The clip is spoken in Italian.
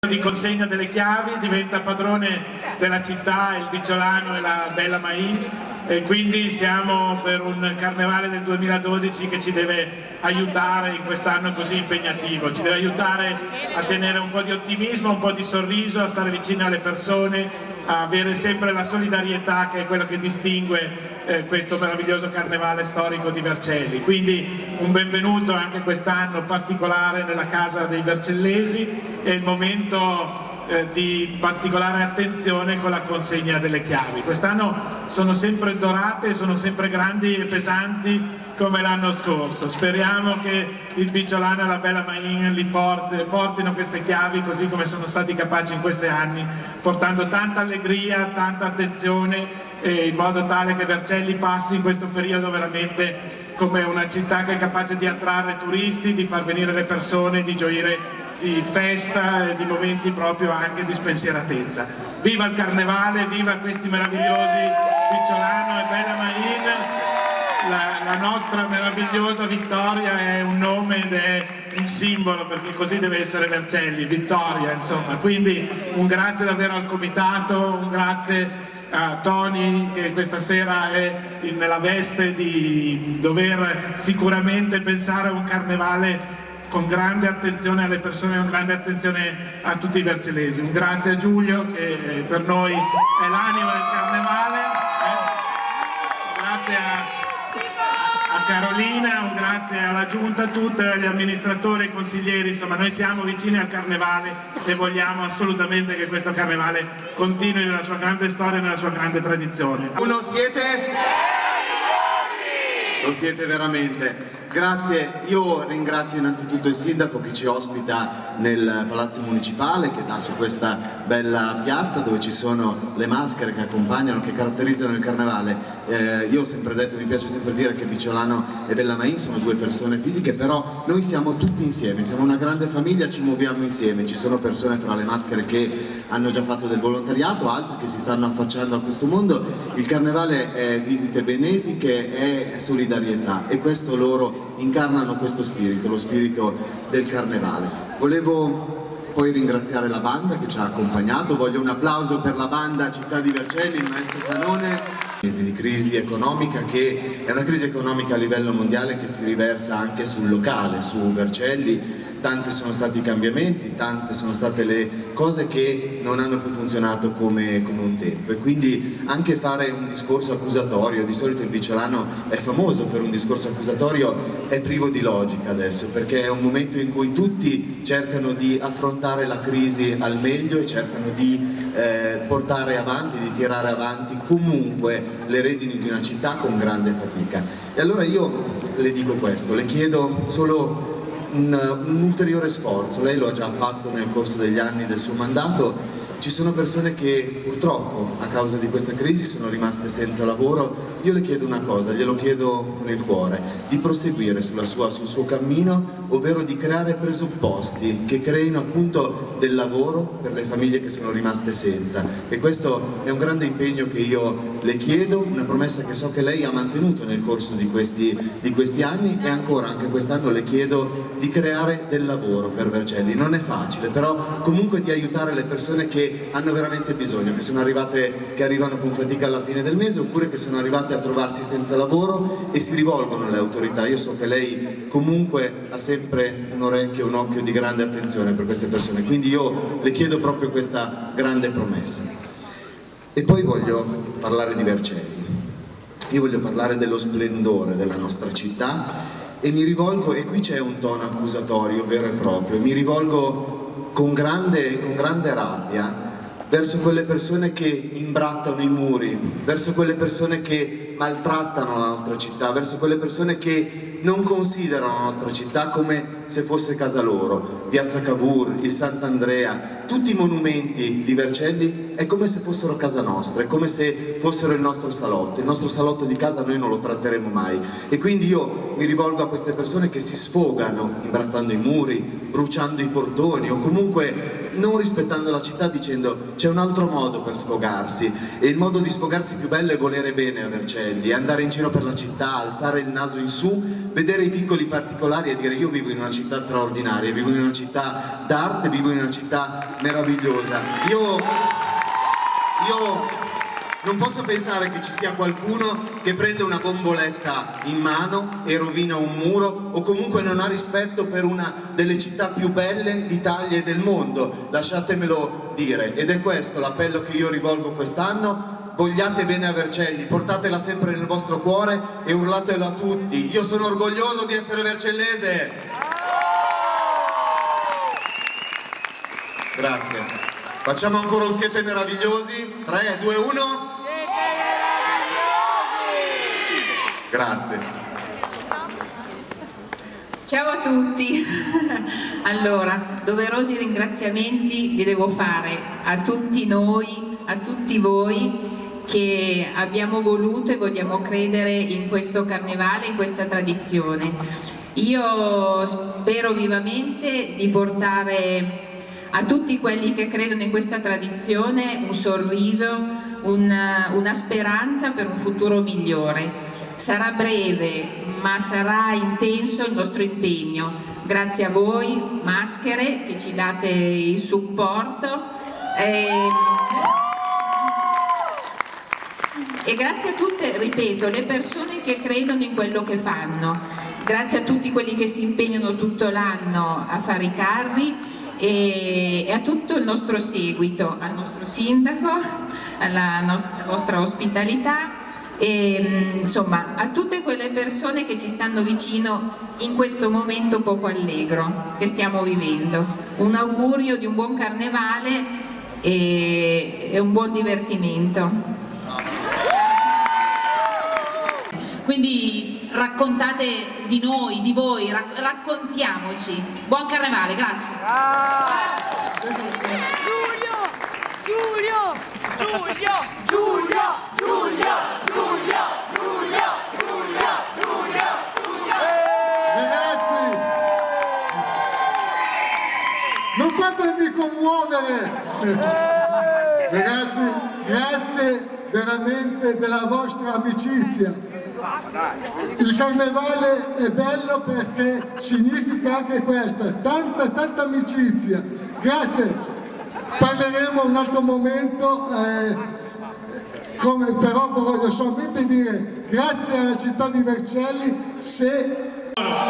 di consegna delle chiavi, diventa padrone della città il Bicciolano e la Bella Main, e quindi siamo per un carnevale del 2012 che ci deve aiutare in quest'anno così impegnativo, ci deve aiutare a tenere un po' di ottimismo, un po' di sorriso, a stare vicino alle persone, a avere sempre la solidarietà che è quello che distingue questo meraviglioso carnevale storico di Vercelli. Quindi un benvenuto anche quest'anno particolare nella casa dei vercellesi, è il momento di particolare attenzione con la consegna delle chiavi. Quest'anno sono sempre dorate, sono sempre grandi e pesanti come l'anno scorso. Speriamo che il Bicciolano e la Bella Main li portino queste chiavi così come sono stati capaci in questi anni, portando tanta allegria, tanta attenzione, in modo tale che Vercelli passi in questo periodo veramente come una città che è capace di attrarre turisti, di far venire le persone, di gioire di festa e di momenti proprio anche di spensieratezza. Viva il carnevale, viva questi meravigliosi Bicciolano e Bella Main. La nostra meravigliosa vittoria è un nome ed è un simbolo, perché così deve essere Vercelli, vittoria insomma. Quindi un grazie davvero al comitato, un grazie a Tony che questa sera è nella veste di dover sicuramente pensare a un carnevale con grande attenzione alle persone, con grande attenzione a tutti i vercellesi. Un grazie a Giulio che per noi è l'anima del carnevale, grazie a Carolina, un grazie alla giunta tutta, agli amministratori e consiglieri. Insomma, noi siamo vicini al carnevale e vogliamo assolutamente che questo carnevale continui nella sua grande storia e nella sua grande tradizione. Uno siete? Lo siete veramente. Grazie, io ringrazio innanzitutto il sindaco che ci ospita nel Palazzo Municipale, che dà su questa bella piazza dove ci sono le maschere che accompagnano, che caratterizzano il carnevale. Io ho sempre detto, mi piace sempre dire che Bicciolano e Bella Main sono due persone fisiche, però noi siamo tutti insieme, siamo una grande famiglia, ci muoviamo insieme. Ci sono persone fra le maschere che hanno già fatto del volontariato, altri che si stanno affacciando a questo mondo. Il carnevale è visite benefiche, è solidarietà, e questo loro incarnano, questo spirito, lo spirito del carnevale. Volevo poi ringraziare la banda che ci ha accompagnato, voglio un applauso per la banda Città di Vercelli, il maestro Canone. Di crisi economica, che è una crisi economica a livello mondiale che si riversa anche sul locale, su Vercelli. Tanti sono stati i cambiamenti, tante sono state le cose che non hanno più funzionato come un tempo, e quindi anche fare un discorso accusatorio, di solito il Bicciolano è famoso per un discorso accusatorio, è privo di logica adesso, perché è un momento in cui tutti cercano di affrontare la crisi al meglio e cercano di portare avanti, di tirare avanti comunque le redini di una città con grande fatica. E allora io le dico questo, le chiedo solo un ulteriore sforzo. Lei lo ha già fatto nel corso degli anni del suo mandato. Ci sono persone che purtroppo a causa di questa crisi sono rimaste senza lavoro. Io le chiedo una cosa, glielo chiedo con il cuore, di proseguire sul suo cammino, ovvero di creare presupposti che creino appunto del lavoro per le famiglie che sono rimaste senza. E questo è un grande impegno che io le chiedo, una promessa che so che lei ha mantenuto nel corso di questi anni, e ancora anche quest'anno le chiedo di creare del lavoro per Vercelli. Non è facile, però comunque di aiutare le persone che hanno veramente bisogno, che arrivano con fatica alla fine del mese, oppure che sono arrivate a trovarsi senza lavoro e si rivolgono alle autorità. Io so che lei comunque ha sempre un orecchio, un occhio di grande attenzione per queste persone, quindi io le chiedo proprio questa grande promessa. E poi voglio parlare di Vercelli, io voglio parlare dello splendore della nostra città, e mi rivolgo, e qui c'è un tono accusatorio vero e proprio, mi rivolgo con grande rabbia verso quelle persone che imbrattano i muri, verso quelle persone che maltrattano la nostra città, verso quelle persone che non considerano la nostra città come se fosse casa loro. Piazza Cavour, il Sant'Andrea, tutti i monumenti di Vercelli è come se fossero casa nostra, è come se fossero il nostro salotto di casa noi non lo tratteremo mai. E quindi io mi rivolgo a queste persone che si sfogano imbrattando i muri, bruciando i portoni, o comunque non rispettando la città, dicendo c'è un altro modo per sfogarsi, e il modo di sfogarsi più bello è volere bene a Vercelli, andare in giro per la città, alzare il naso in su, vedere i piccoli particolari e dire io vivo in una città straordinaria, vivo in una città d'arte, vivo in una città meravigliosa. Io non posso pensare che ci sia qualcuno che prende una bomboletta in mano e rovina un muro, o comunque non ha rispetto per una delle città più belle d'Italia e del mondo, lasciatemelo dire, ed è questo l'appello che io rivolgo quest'anno: vogliate bene a Vercelli, portatela sempre nel vostro cuore e urlatelo a tutti: io sono orgoglioso di essere vercellese! Grazie. Facciamo ancora un siete meravigliosi? 3, 2, 1. Grazie. Ciao a tutti. Allora, doverosi ringraziamenti li devo fare a tutti noi, a tutti voi che abbiamo voluto e vogliamo credere in questo carnevale, in questa tradizione. Io spero vivamente di portare a tutti quelli che credono in questa tradizione un sorriso, una speranza per un futuro migliore. Sarà breve, ma sarà intenso il nostro impegno. Grazie a voi, maschere, che ci date il supporto. E grazie a tutte, ripeto, le persone che credono in quello che fanno. Grazie a tutti quelli che si impegnano tutto l'anno a fare i carri, e a tutto il nostro seguito, al nostro sindaco, alla vostra ospitalità e insomma a tutte quelle persone che ci stanno vicino in questo momento poco allegro che stiamo vivendo. Un augurio di un buon carnevale e un buon divertimento. Quindi raccontate di noi, di voi, raccontiamoci. Buon carnevale, grazie. Ragazzi, non fatemi commuovere. Ragazzi, grazie veramente della vostra amicizia. Il carnevale è bello perché significa anche questo, tanta amicizia. Grazie, parleremo un altro momento, però voglio solamente dire grazie alla città di Vercelli. Se